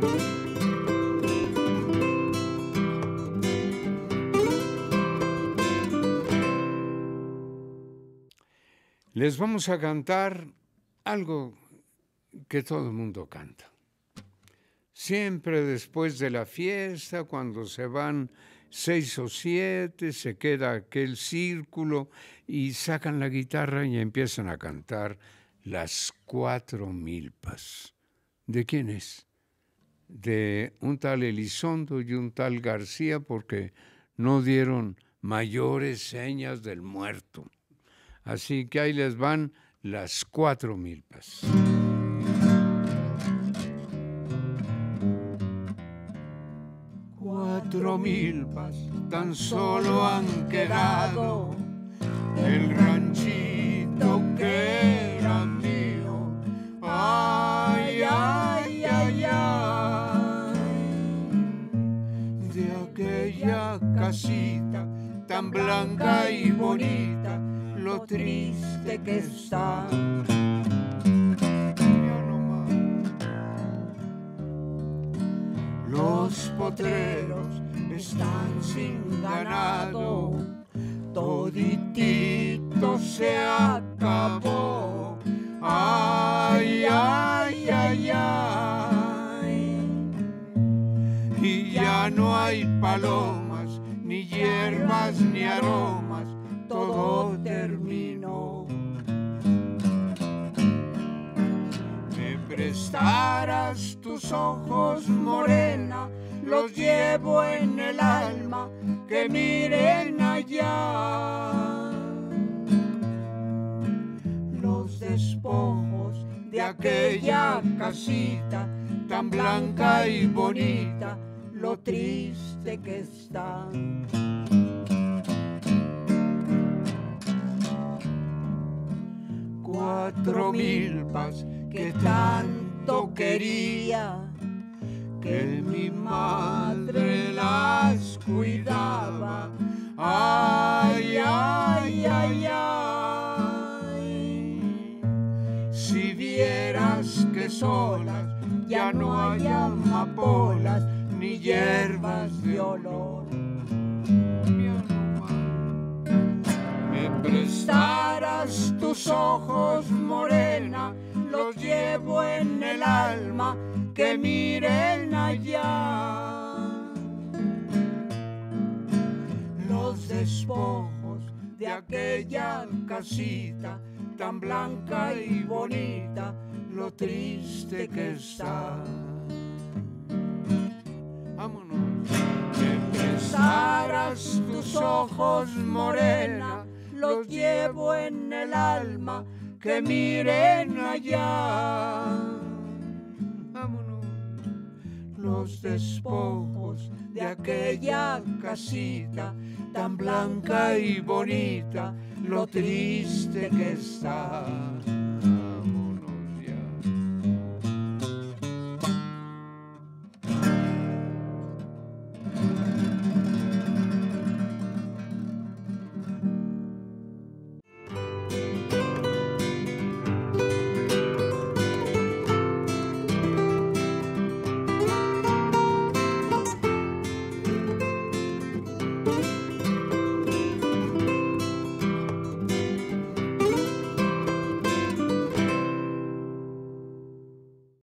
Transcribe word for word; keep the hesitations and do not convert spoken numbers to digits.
Les vamos a cantar algo que todo el mundo canta. Siempre después de la fiesta, cuando se van seis o siete, se queda aquel círculo y sacan la guitarra y empiezan a cantar Las Cuatro Milpas. ¿De quién es? De un tal Elizondo y un tal García, porque no dieron mayores señas del muerto. Así que ahí les van Las Cuatro Milpas. Cuatro milpas tan solo han quedado, el ranchito que era mío. Ay, ay, ay, ay, de aquella casita tan blanca y bonita, lo triste que está. Los potreros están sin ganado, toditito se acabó. Ay, ay, ay, ay, y ya no hay palomas, ni hierbas, ni aromas, todo terminó. Me prestarás tus ojos, morena, los llevo en el alma, que miren allá. Los despojos de aquella casita tan blanca y bonita, lo triste que está. Cuatro milpas que tanto quería, que mi madre las cuidaba. Ay, ay, ay, ay, si vieras que solas ya no hay amapolas ni hierbas de olor. Me prestarás tus ojos, morena, los llevo en el alma, que miren allá. Los despojos de aquella casita tan blanca y bonita, lo triste que está. Vámonos. Me prestarás tus ojos, morena, los llevo en el alma, que miren allá. Vámonos. Los despojos de aquella casita tan blanca y bonita, lo triste que está.